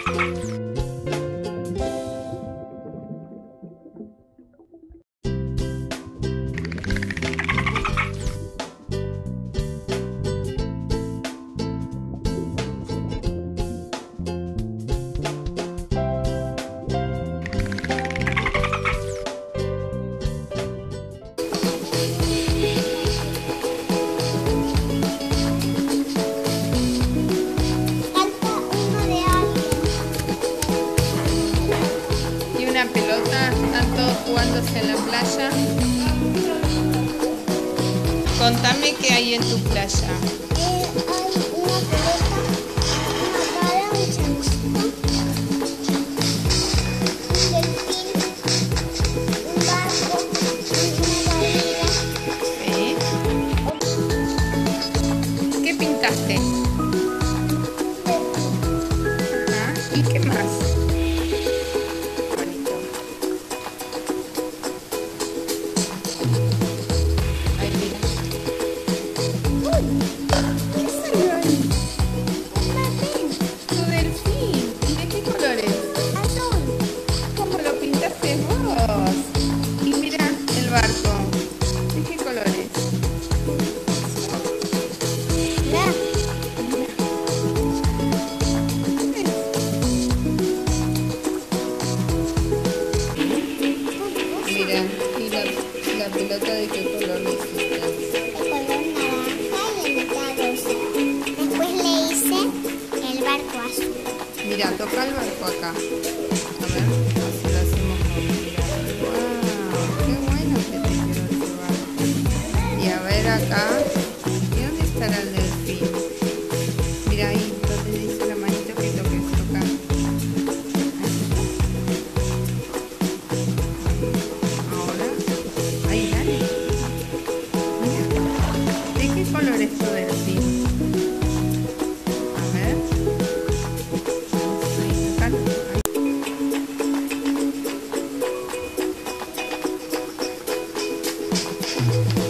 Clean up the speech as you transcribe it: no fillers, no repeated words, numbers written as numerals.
Jugándose en la playa. Contame qué hay en tu playa. Hay una pelota, una pala, un chanchito, un delfín, un barco, una barriga. ¿Sí? ¿Qué pintaste? Ajá. ¿Y qué más? Mira, ¿y la pelota de qué color le hiciste? De color naranja y en mitad rosa. Después le hice el barco azul. Mira, toca el barco acá. A ver, así lo hacemos con mirar. ¡Wow! ¡Qué bueno que te quedó ese barco! Y a ver acá. ¿Y dónde estará el delfín? Mira ahí, donde dice la manito que toques, toca. Ahora. Ahí, dale. Mira. ¿De qué color es tu delfín? A ver. Ahí, tocalo. Ahí.